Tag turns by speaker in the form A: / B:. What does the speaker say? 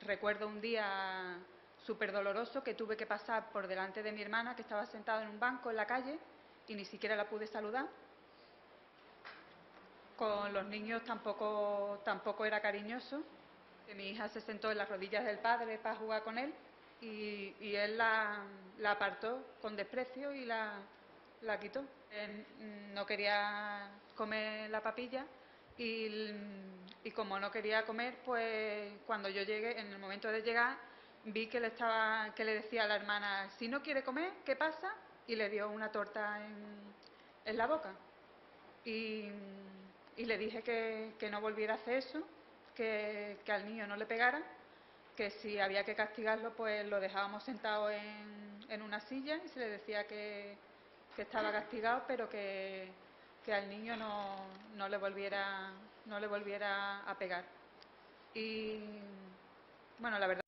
A: recuerdo un día súper doloroso que tuve que pasar por delante de mi hermana, que estaba sentada en un banco en la calle, y ni siquiera la pude saludar. Con los niños tampoco era cariñoso, que mi hija se sentó en las rodillas del padre para jugar con él y él la apartó con desprecio y la quitó. Él no quería comer la papilla y como no quería comer, pues cuando yo llegué, en el momento de llegar, vi que le decía a la hermana: si no quiere comer, ¿qué pasa? Y le dio una torta en la boca. Y, y le dije que no volviera a hacer eso, que al niño no le pegara, que si había que castigarlo, pues lo dejábamos sentado en una silla y se le decía que estaba castigado, pero que al niño no le volviera a pegar. Y bueno, la verdad